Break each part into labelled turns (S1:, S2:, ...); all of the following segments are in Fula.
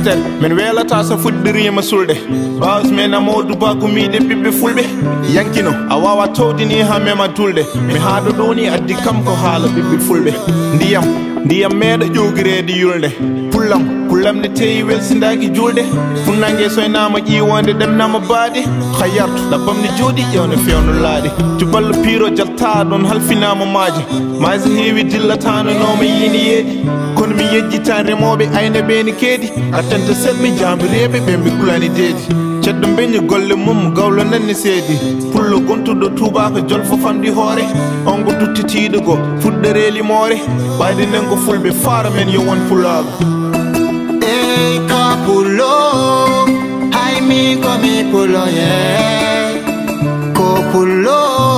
S1: yewtere men welata so fuddirima sulde baws men amadou ba ko miide bibbe fulbe yankino a wawa tawdini ha mema tulde mi haado doni addi kam ko haala bibbe fulbe ndiyam meeɗa ƴowgirede yulde pullam ne teyi welsindaki julde funnangue soynama ƴiwonde ɗemnama baade hayyartu ɗabbam ne jooɗi ƴewne fewno laaɗi cuballo piiro jalta ɗon halfinama maaje so heewi dillatano noma yini yeeɗi kono mi yejjitan remoɓe ayne ɓeni keedi attente seɗɓe jambireɓe ɓe mbi kulani deedi ceddo beñi golle mum gawlo nanni seedi pullo gontuɗo tubaka jolfo famɗi hoore on go duttitiɗo go fuɗɗereli moore ɓayde nden ko fulɓe faara men yo won pulago
S2: ey ka pullo hay min komi pullo ye ko pullo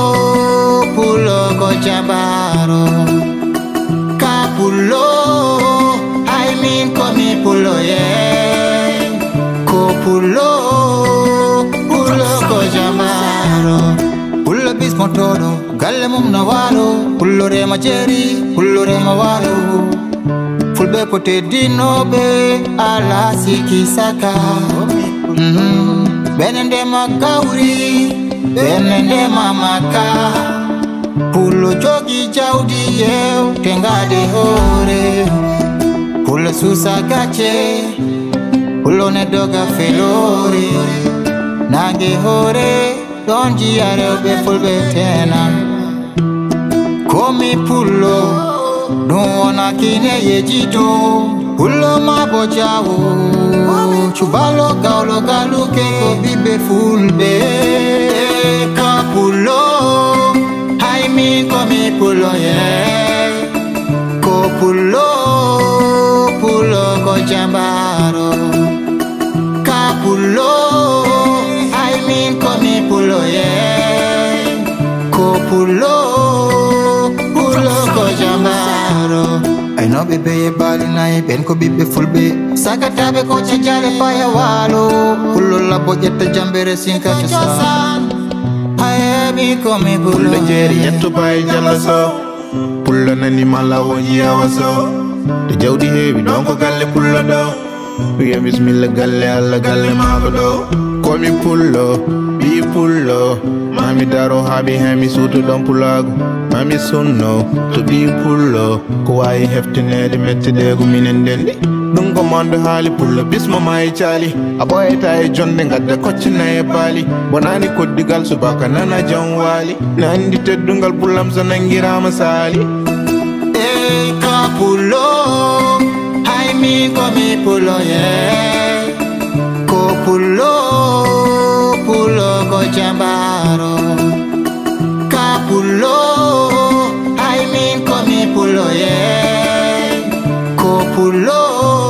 S2: ko jambaro ka pullo hay min komi pullo ye ko pullo ko jambaro pullo bismo todo galle mum na walo pullo rema jeri pullo rema walo fulbe pote dinobe ala siki saka benende makawri benende mamaka pullo jogi jawdi yew tengade hore pullo susa gache pullo ne doga felori nange hore don jiare be fulbe tena komi pullo dona kine yejido pullo mabojawo chubalo gaulo galuke ko bibe fulbe ka pullo hay min komi pullo ye ko pullo ko jambaro ka pullo hay min komi pullo ye ko pullo ko jambaro ay no be be bali nay ben ko bibbe fulbe sakatabe ko chajale paya walo pullo la bojetta jambere sinka chosan mi komi pullo
S1: jeri yetto bay jalla so pullo nani mala woni yawaso de jawdi heewi don ko galle pullo do wiya bismillah galle alla galle mako do komi pullo bi pullo mami daro habi hemi suto don pulago mami sunno to bi pullo ko wayi heftinede mettedego minen dendi ɗum ko mondo haali pullo bismo ma e caali a ɓoyata e jonde gadda koccina e baali bonani koddigal subaka nana jam waali ne andi teddungal pullam so nangirama saali
S2: ey ka pullo hay min komi pullo ye ko pullo ko jambaro ka pullo hay min komi pullo ye ko pullo